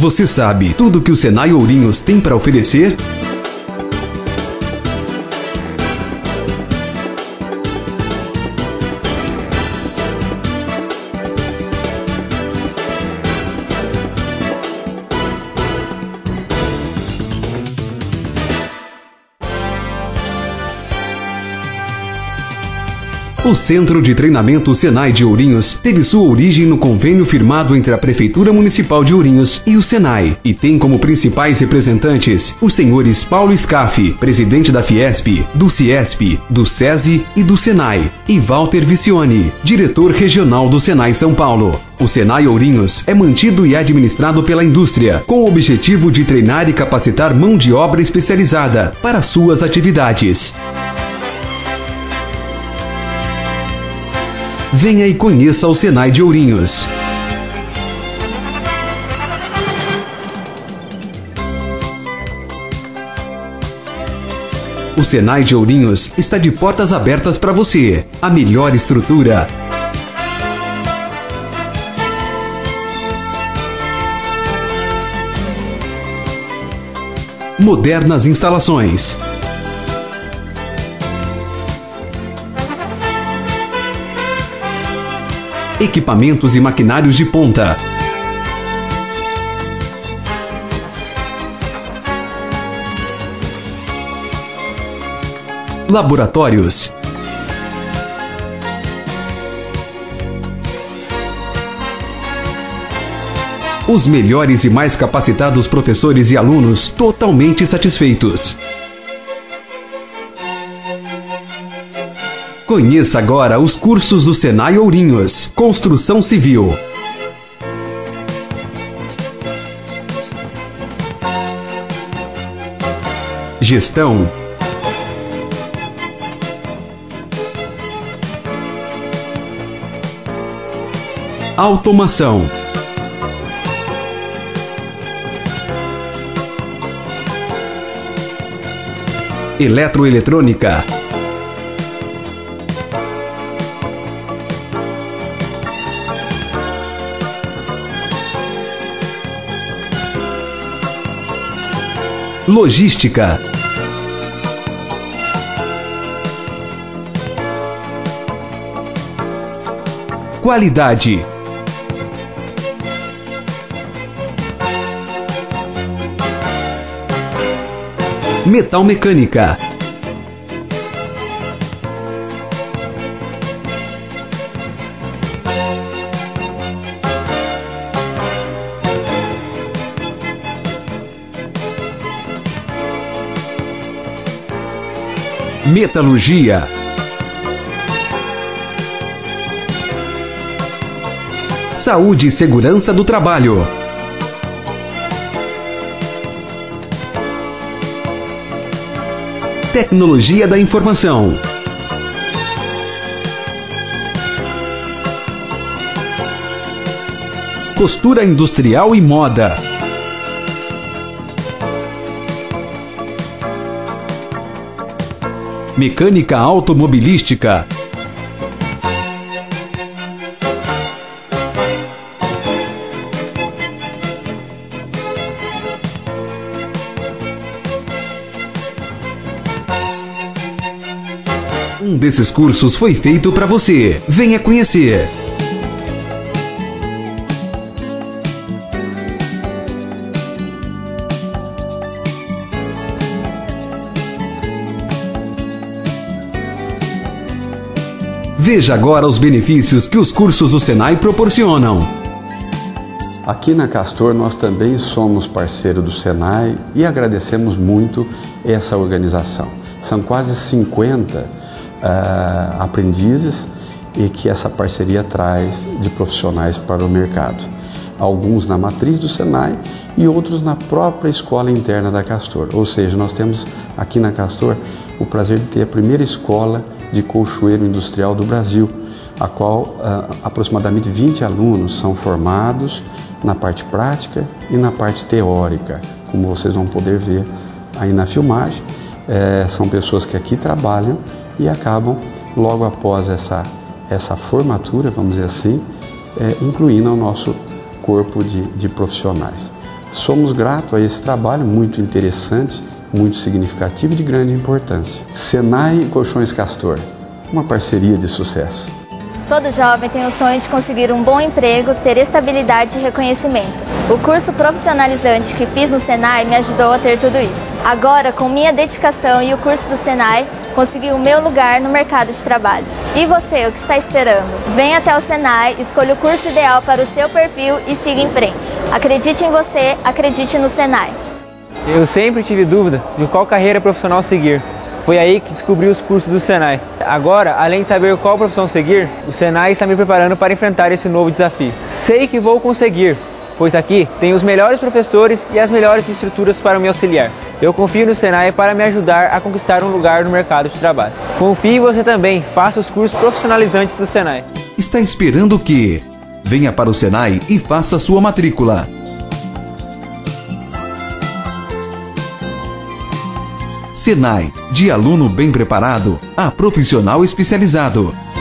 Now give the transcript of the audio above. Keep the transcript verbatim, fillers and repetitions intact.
Você sabe tudo que o Senai Ourinhos tem para oferecer? O Centro de Treinamento Senai de Ourinhos teve sua origem no convênio firmado entre a Prefeitura Municipal de Ourinhos e o Senai, e tem como principais representantes os senhores Paulo Scaff, presidente da Fiesp, do Ciesp, do SESI e do Senai, e Walter Vicione, diretor regional do Senai São Paulo. O Senai Ourinhos é mantido e administrado pela indústria, com o objetivo de treinar e capacitar mão de obra especializada para suas atividades. Venha e conheça o Senai de Ourinhos. O Senai de Ourinhos está de portas abertas para você. A melhor estrutura, modernas instalações, equipamentos e maquinários de ponta, laboratórios, os melhores e mais capacitados professores e alunos totalmente satisfeitos. Conheça agora os cursos do Senai Ourinhos. Construção Civil, Gestão, Automação, Eletroeletrônica, Logística, Qualidade, Metalmecânica, Metalurgia, Saúde e Segurança do Trabalho, Tecnologia da Informação, Costura Industrial e Moda, Mecânica Automobilística, um desses cursos foi feito para você. Venha conhecer. Veja agora os benefícios que os cursos do Senai proporcionam. Aqui na Castor nós também somos parceiro do Senai e agradecemos muito essa organização. São quase cinquenta uh, aprendizes e que essa parceria traz de profissionais para o mercado. Alguns na matriz do Senai e outros na própria escola interna da Castor. Ou seja, nós temos aqui na Castor o prazer de ter a primeira escola de colchoeiro industrial do Brasil, a qual uh, aproximadamente vinte alunos são formados na parte prática e na parte teórica, como vocês vão poder ver aí na filmagem. É, são pessoas que aqui trabalham e acabam, logo após essa, essa formatura, vamos dizer assim, é, incluindo o nosso corpo de, de profissionais. Somos gratos a esse trabalho muito interessante, muito significativo e de grande importância. Senai e Colchões Castor, uma parceria de sucesso. Todo jovem tem o sonho de conseguir um bom emprego, ter estabilidade e reconhecimento. O curso profissionalizante que fiz no Senai me ajudou a ter tudo isso. Agora, com minha dedicação e o curso do Senai, consegui o meu lugar no mercado de trabalho. E você, o que está esperando? Venha até o Senai, escolha o curso ideal para o seu perfil e siga em frente. Acredite em você, acredite no Senai. Eu sempre tive dúvida de qual carreira profissional seguir. Foi aí que descobri os cursos do Senai. Agora, além de saber qual profissão seguir, o Senai está me preparando para enfrentar esse novo desafio. Sei que vou conseguir, pois aqui tem os melhores professores e as melhores estruturas para me auxiliar. Eu confio no Senai para me ajudar a conquistar um lugar no mercado de trabalho. Confie em você também, faça os cursos profissionalizantes do Senai. Está esperando o quê? Venha para o Senai e faça sua matrícula. Senai, de aluno bem preparado a profissional especializado.